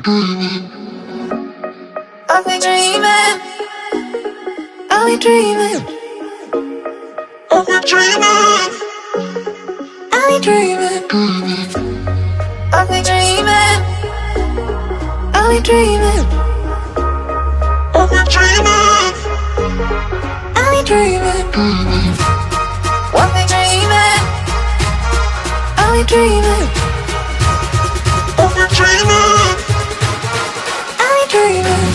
I'll be dreaming. I'll be dreaming. I'll be dreaming. I'll be dreaming. I'll be dreaming. I'll be dreaming. I'll be dreaming. I'll be dreaming. I'll be dreaming. I'll be dreaming. I'll be dreaming. I'll be dreaming.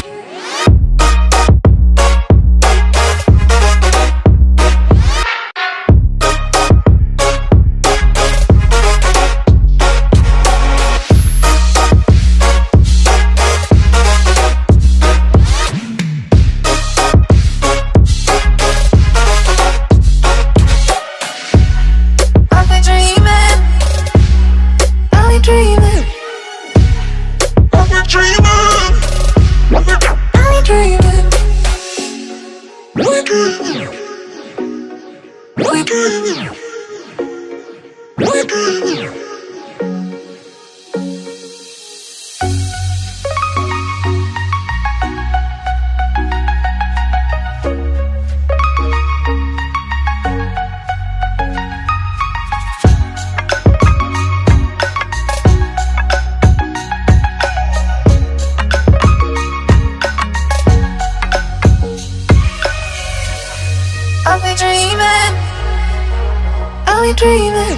I'll be dreaming. I'll be dreaming.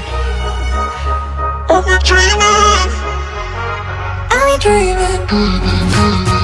I'll be dreaming. I'll be dreaming.